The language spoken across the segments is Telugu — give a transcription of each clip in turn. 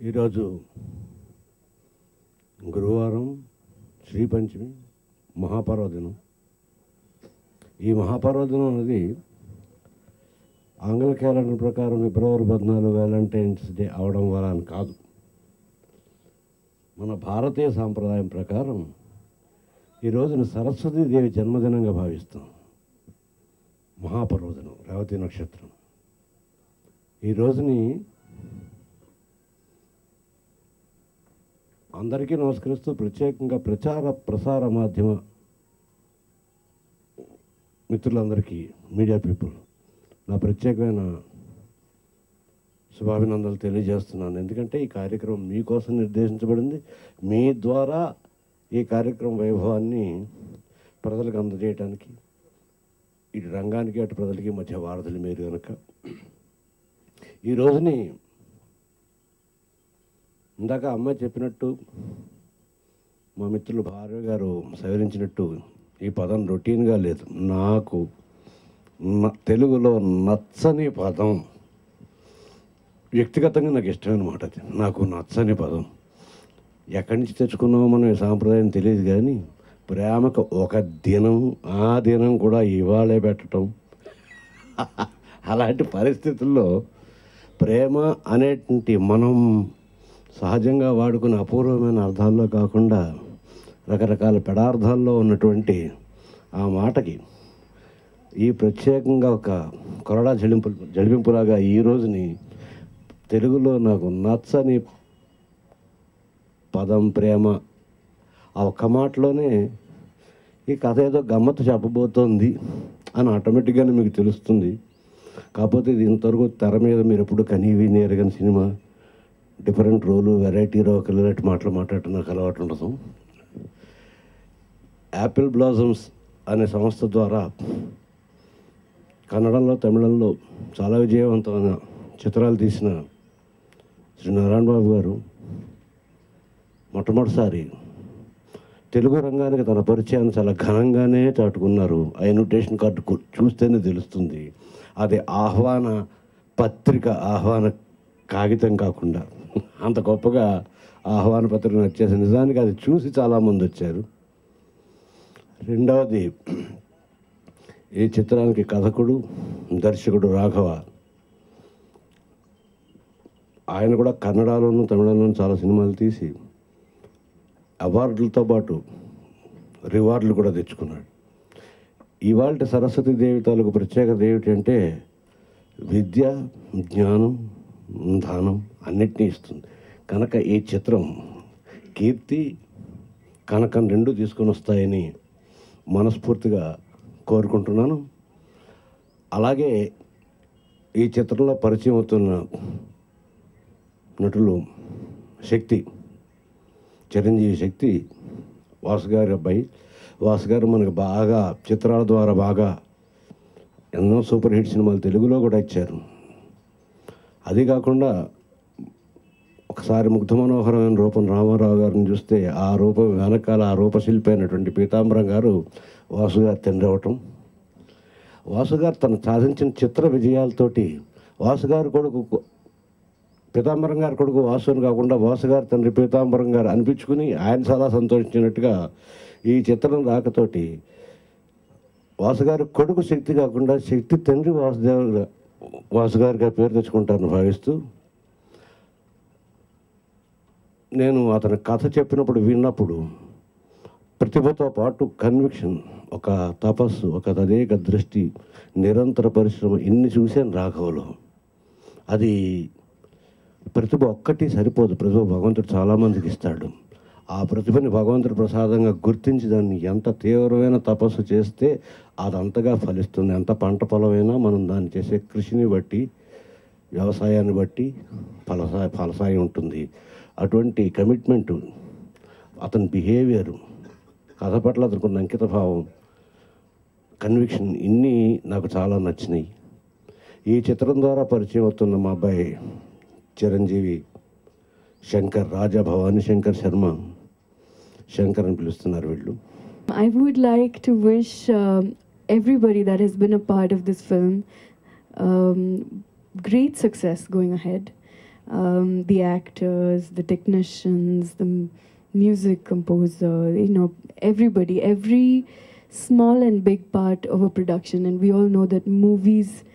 ఈరోజు గురువారం శ్రీ పంచమి మహాపర్వదినం. ఈ మహాపర్వదినం అనేది ఆంగ్ల క్యాలెండర్ ప్రకారం ఫిబ్రవరి 14 వ్యాలంటైన్స్ డే అవడం వల్ల అని కాదు. మన భారతీయ సాంప్రదాయం ప్రకారం ఈ రోజున సరస్వతీదేవి జన్మదినంగా భావిస్తాం. మహాపర్వదినం, రేవతి నక్షత్రం. ఈ రోజుని అందరికీ నమస్కరిస్తూ ప్రత్యేకంగా ప్రసార మాధ్యమ మిత్రులందరికీ, మీడియా పీపుల్, నా ప్రత్యేకమైన శుభాభినందనలు తెలియజేస్తున్నాను. ఎందుకంటే ఈ కార్యక్రమం మీకోసం నిర్దేశించబడింది. మీ ద్వారా ఈ కార్యక్రమం వైభవాన్ని ప్రజలకు అందజేయడానికి, ఇటు రంగానికి అటు ప్రజలకి మధ్య వారధులు మీరు కనుక ఈ రోజుని ఇందాక అమ్మాయి చెప్పినట్టు, మా మిత్రులు భార్య గారు సవరించినట్టు, ఈ పదం రొటీన్గా లేదు. నాకు తెలుగులో నచ్చని పదం, వ్యక్తిగతంగా నాకు ఇష్టమైన మాట అది. నాకు నచ్చని పదం ఎక్కడి నుంచి తెచ్చుకున్నామో మనం ఈ సాంప్రదాయం తెలియదు, కానీ ప్రేమకు ఒక దినం, ఆ దినం కూడా ఇవాళే పెట్టడం, అలాంటి పరిస్థితుల్లో ప్రేమ అనేటువంటి మనం సహజంగా వాడుకునే అపూర్వమైన అర్థాల్లో కాకుండా రకరకాల పెడార్థాల్లో ఉన్నటువంటి ఆ మాటకి ఈ ప్రత్యేకంగా ఒక కొరడా జడిపింపులాగా ఈ రోజుని తెలుగులో నాకు నచ్చని పదం ప్రేమ. ఆ ఒక్క మాటలోనే ఈ కథ ఏదో గమ్మత్తు చెప్పబోతోంది అని ఆటోమేటిక్గానే మీకు తెలుస్తుంది. కాకపోతే ఇది ఇంతవరకు తెర మీద మీరు ఎప్పుడు కనీవి నేరగని సినిమా, డిఫరెంట్ రోలు, వెరైటీ రోకలు, ఇలాంటి మాటలు మాట్లాడటం నాకు అలవాటు ఉండదు. యాపిల్ బ్లాజమ్స్ అనే సంస్థ ద్వారా కన్నడంలో, తమిళంలో చాలా విజయవంతమైన చిత్రాలు తీసిన శ్రీ నారాయణ బాబు గారు మొట్టమొదటిసారి తెలుగు రంగానికి తన పరిచయాన్ని చాలా ఘనంగానే చాటుకున్నారు. ఆ ఇన్విటేషన్ కార్డు చూస్తేనే తెలుస్తుంది. అది ఆహ్వాన పత్రిక, ఆహ్వాన కాగితం కాకుండా అంత గొప్పగా ఆహ్వాన పత్రిక వచ్చేసి నిజానికి అది చూసి చాలామంది వచ్చారు. రెండవది, ఈ చిత్రానికి కథకుడు, దర్శకుడు రాఘవ. ఆయన కూడా కన్నడలోను తమిళంలోనూ చాలా సినిమాలు తీసి అవార్డులతో పాటు రివార్డులు కూడా తెచ్చుకున్నాడు. ఇవాళ సరస్వతీదేవి తాలూకు ప్రత్యేకత ఏమిటంటే విద్య, జ్ఞానం, దానం అన్నిటినీ ఇస్తుంది. కనుక ఈ చిత్రం కీర్తి, కనకం రెండు తీసుకొని వస్తాయని మనస్ఫూర్తిగా కోరుకుంటున్నాను. అలాగే ఈ చిత్రంలో పరిచయం అవుతున్న నటులు శక్తి, చిరంజీవి శక్తి, వాసు గారి అబ్బాయి. వాసు గారు మనకు బాగా చిత్రాల ద్వారా బాగా ఎన్నో సూపర్ హిట్ సినిమాలు తెలుగులో కూడా ఇచ్చారు. అది కాకుండా ఒకసారి ముగ్ధ మనోహరమైన రూపం రామారావు గారిని చూస్తే ఆ రూపం వెనకాల ఆ రూపశిల్పి అయినటువంటి పీతాంబరం గారు వాసు గారు తండ్రి అవటం. వాసు గారు తను సాధించిన చిత్ర విజయాలతోటి వాసు గారు కొడుకు పీతాంబరం గారి కొడుకు వాసు అని కాకుండా వాసు గారి తండ్రి పీతాంబరం గారు అనిపించుకుని ఆయన చాలా సంతోషించినట్టుగా ఈ చిత్రం రాకతోటి వాసు గారి కొడుకు శక్తి కాకుండా శక్తి తండ్రి వాసు గారిగా పేరు తెచ్చుకుంటారని భావిస్తూ, నేను అతని కథ చెప్పినప్పుడు విన్నప్పుడు ప్రతిభతో పాటు కన్విక్షన్, ఒక తపస్సు, ఒక తదేక దృష్టి, నిరంతర పరిశ్రమ, ఇన్ని చూశాను రాఘవలో. అది ప్రతిభ ఒక్కటి సరిపోదు. ప్రతిభ భగవంతుడు చాలామందికి ఇస్తాడు. ఆ ప్రతిభని భగవంతుడు ప్రసాదంగా గుర్తించి దాన్ని ఎంత తీవ్రమైన తపస్సు చేస్తే అదంతగా ఫలిస్తుంది. ఎంత పంట పొలమైనా మనం దాన్ని చేసే కృషిని బట్టి, వ్యవసాయాన్ని బట్టి ఫలసాయం ఉంటుంది. అటువంటి కమిట్మెంటు, అతని బిహేవియరు, కథ పట్ల అతనికి అంకిత భావం, కన్విక్షన్, ఇన్ని నాకు చాలా నచ్చినాయి. ఈ చిత్రం ద్వారా పరిచయం అవుతున్న మా అబ్బాయి చిరంజీవి శంకర్, రాజా భవానీ శంకర్ శర్మ, శంకర్ అని పిలుస్తున్నారు వీళ్ళు. I would like to wish everybody that has been a part of this film great success going ahead. the actors, the technicians, the music composer, you know, everybody, every small and big part of a production. And we all know that movies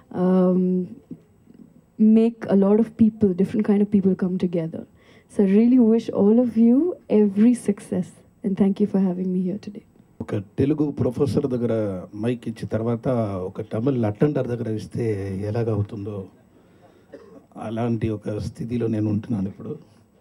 make a lot of people, different kind of people come together. So I really wish all of you every success. And thank you for having me here today. ఒక తెలుగు ప్రొఫెసర్ దగ్గర మైక్ ఇచ్చిన తర్వాత ఒక తమిళ్ అటెండర్ దగ్గర ఇస్తే ఎలాగ అవుతుందో అలాంటి ఒక స్థితిలో నేను ఉంటున్నాను ఇప్పుడు.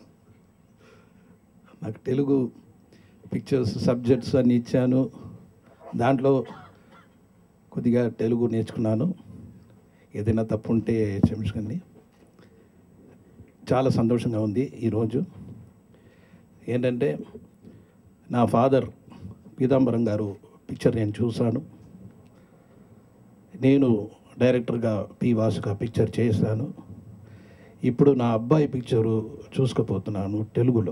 నాకు తెలుగు పిక్చర్స్ సబ్జెక్ట్స్ అన్ని ఇచ్చాను, దాంట్లో కొద్దిగా తెలుగు నేర్చుకున్నాను. ఏదైనా తప్పు ఉంటే క్షమించండి. చాలా సంతోషంగా ఉంది ఈరోజు. ఏంటంటే నా ఫాదర్ పీతాంబరం గారు పిక్చర్ నేను చూశాను. నేను డైరెక్టర్గా పి వాసుగా పిక్చర్ చేశాను. ఇప్పుడు నా అబ్బాయి పిక్చరు చూసుకుపోతున్నాను తెలుగులో.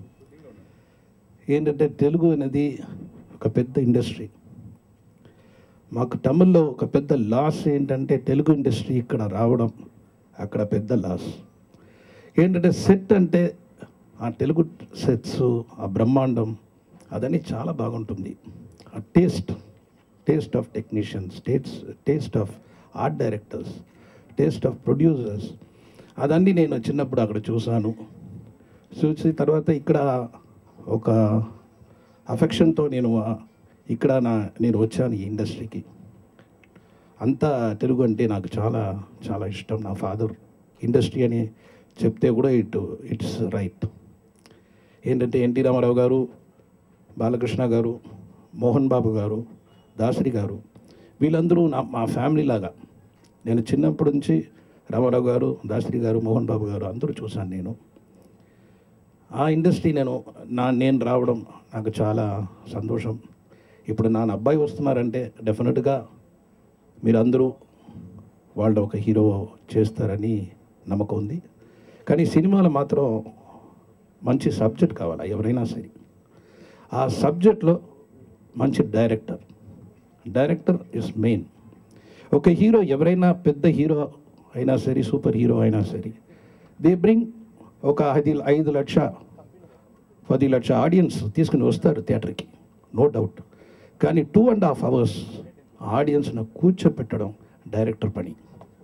ఏంటంటే తెలుగు అనేది ఒక పెద్ద ఇండస్ట్రీ. మాకు తమిళ్లో ఒక పెద్ద లాస్ ఏంటంటే తెలుగు ఇండస్ట్రీ ఇక్కడ రావడం అక్కడ పెద్ద లాస్. ఏంటంటే సెట్ అంటే ఆ తెలుగు సెట్స్, ఆ బ్రహ్మాండం అదని చాలా బాగుంటుంది. ఆ taste of technicians, taste of art directors, taste of producers, అదన్నీ నేను చిన్నప్పుడు అక్కడ చూశాను. చూసి తర్వాత ఇక్కడ ఒక అఫెక్షన్తో నేను నేను వచ్చాను ఈ ఇండస్ట్రీకి. అంతా తెలుగు అంటే నాకు చాలా చాలా ఇష్టం. నా ఫాదర్ ఇండస్ట్రీ అని చెప్తే కూడా ఇట్స్ రైట్. ఏంటంటే ఎన్టీ రామారావు గారు, బాలకృష్ణ గారు, మోహన్ బాబు గారు, దాసరి గారు, వీళ్ళందరూ మా ఫ్యామిలీ లాగా. నేను చిన్నప్పటి నుంచి రామారావు గారు, దాసరి గారు, మోహన్ బాబు గారు అందరూ చూశాను నేను. ఆ ఇండస్ట్రీ నేను రావడం నాకు చాలా సంతోషం. ఇప్పుడు నా అబ్బాయి వస్తున్నారంటే డెఫినెట్గా మీరందరూ వాళ్ళు ఒక హీరో చేస్తారని నమ్మకం ఉంది. కానీ సినిమాలో మాత్రం మంచి సబ్జెక్ట్ కావాలి ఎవరైనా సరే. ఆ సబ్జెక్ట్లో మంచి డైరెక్టర్ ఇస్ మెయిన్. ఒక హీరో ఎవరైనా పెద్ద హీరో అయినా సరే, సూపర్ హీరో అయినా సరే, దే బ్రింగ్ ఒక 5 లక్ష 10 లక్ష ఆడియన్స్ తీసుకుని వస్తారు థియేటర్కి, నో డౌట్. కానీ 2.5 hours ఆడియన్స్ను కూర్చోపెట్టడం డైరెక్టర్ పని.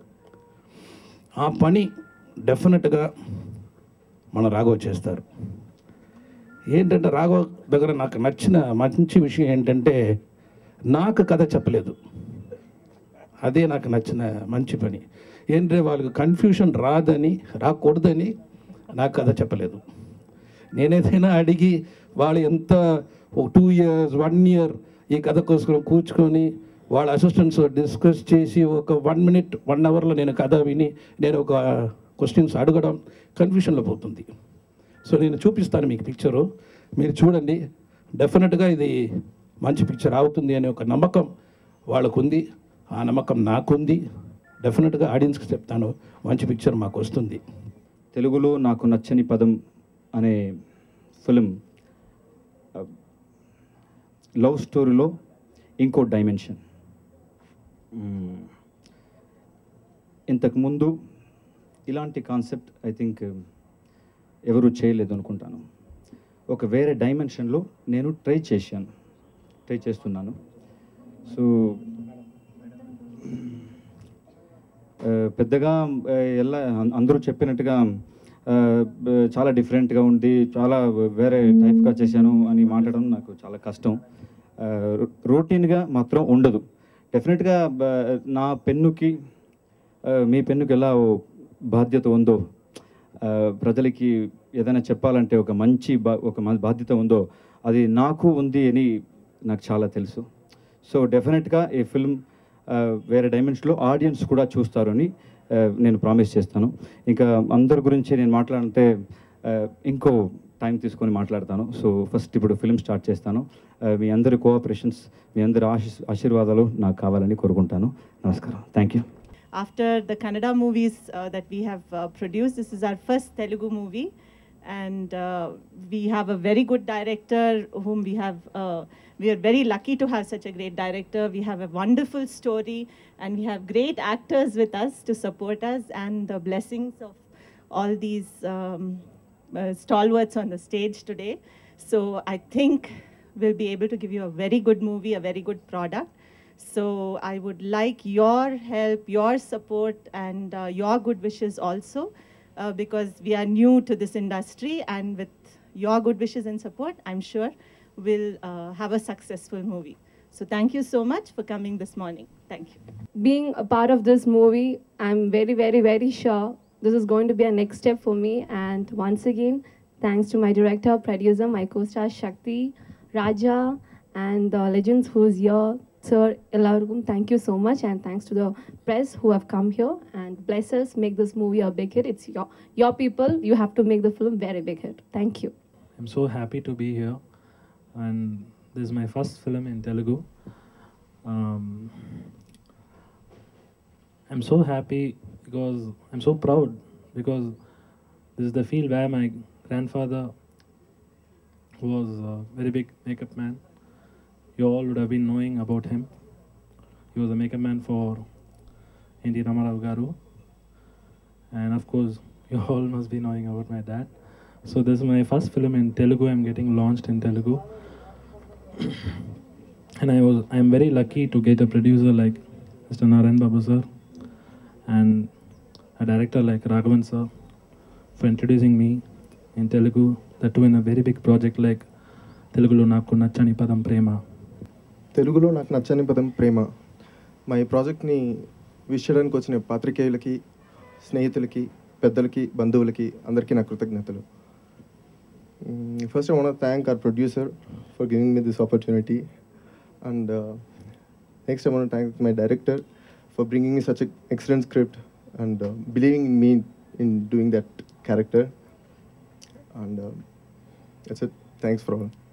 ఆ పని డెఫినెట్గా మన రాఘవ్ చేస్తారు. ఏంటంటే రాఘవ్ దగ్గర నాకు నచ్చిన మంచి విషయం ఏంటంటే నాకు కథ చెప్పలేదు. అదే నాకు నచ్చిన మంచి పని. ఏంటంటే వాళ్ళకి కన్ఫ్యూషన్ రాకూడదని నాకు కథ చెప్పలేదు. నేనేదైనా అడిగి వాళ్ళు ఎంత 2 years 1 year ఈ కథ కోసం కూర్చుకొని వాళ్ళ అసిస్టెంట్స్ డిస్కస్ చేసి ఒక 1 minute 1 hourలో నేను కథ విని నేను ఒక క్వశ్చన్స్ అడగడం కన్ఫ్యూషన్లో పోతుంది. సో నేను చూపిస్తాను మీకు పిక్చరు, మీరు చూడండి. డెఫినెట్గా ఇది మంచి పిక్చర్ అవుతుంది అనే ఒక నమ్మకం వాళ్ళకుంది, ఆ నమ్మకం నాకుంది. డెఫినెట్గా ఆడియన్స్కి చెప్తాను, మంచి పిక్చర్ మాకు వస్తుంది. తెలుగులో నాకు నచ్చని పదం అనే ఫిలిం లవ్ స్టోరీలో ఇంకో డైమెన్షన్. ఇంతకుముందు ఇలాంటి కాన్సెప్ట్ ఐ థింక్ ఎవరు చేయలేదు అనుకుంటాను. ఒక వేరే డైమెన్షన్లో నేను ట్రై చేస్తున్నాను. సో పెద్దగా ఎలా అందరూ చెప్పినట్టుగా చాలా డిఫరెంట్గా ఉంది, చాలా వేరే టైప్గా చేశాను అని మాట్లాడడం నాకు చాలా కష్టం. రొటీన్గా మాత్రం ఉండదు. డెఫినెట్గా నా పెన్నుకి మీ పెన్నుకి ఎలా బాధ్యత ఉందో, ప్రజలకి ఏదైనా చెప్పాలంటే ఒక మంచి బాధ్యత ఉందో అది నాకు ఉంది అని నాకు చాలా తెలుసు. సో డెఫినెట్గా ఈ ఫిల్మ్ వేరే డైమెన్షన్లో ఆడియన్స్ కూడా చూస్తారు అని నేను ప్రామిస్ చేస్తాను. ఇంకా అందరి గురించి నేను మాట్లాడంటే ఇంకో టైం తీసుకొని మాట్లాడతాను. సో ఫస్ట్ ఇప్పుడు ఫిల్మ్ స్టార్ట్ చేస్తాను. మీ అందరి కోఆపరేషన్స్, మీ అందరి ఆశీర్వాదాలు నాకు కావాలని కోరుకుంటాను. నమస్కారం. Thank you. After the Kannada movies that we have produced, this is our first Telugu movie, and we have a very good director whom we are very lucky to have such a great director. We have a wonderful story and we have great actors with us to support us, and the blessings of all these stalwarts on the stage today. So I think we'll be able to give you a very good movie, a very good product. So I would like your help, your support, and your good wishes also, because we are new to this industry, and with your good wishes and support, I'm sure we'll have a successful movie. So thank you so much for coming this morning. Thank you. Being a part of this movie, I'm very, very, very sure this is going to be a next step for me. And once again, thanks to my director, producer, my co-star Shakti, Raja, and the legends who's here. Sir, Ellarukum, thank you so much. And thanks to the press who have come here and bless us, make this movie a big hit. It's your people. You have to make the film very big hit. Thank you. I'm so happy to be here, and this is my first film in Telugu. I'm so happy because I'm so proud because this is the field where my grandfather was a very big makeup man. You all would have been knowing about him. He was a makeup man for N.T. Ramarao Garu, and of course you all must be knowing about my dad. So this is my first film in Telugu. I'm getting launched in Telugu. And I'm very lucky to get a producer like Mr. Narayan Babu sir and a director like Raghavan sir for introducing me in Telugu, that too in a very big project like Telugulo Naku Nachani Padam Prema. తెలుగులో నాకు నచ్చని పదం ప్రేమ. మా ఈ ప్రాజెక్ట్ని విష్ చేయడానికి వచ్చిన పాత్రికేయులకి, స్నేహితులకి, పెద్దలకి, బంధువులకి అందరికీ నా కృతజ్ఞతలు. First I want to thank our producer for giving me this opportunity, and next I want to thank my director for bringing me such an excellent script and believing in me in doing that character, and that's it. Thanks for all.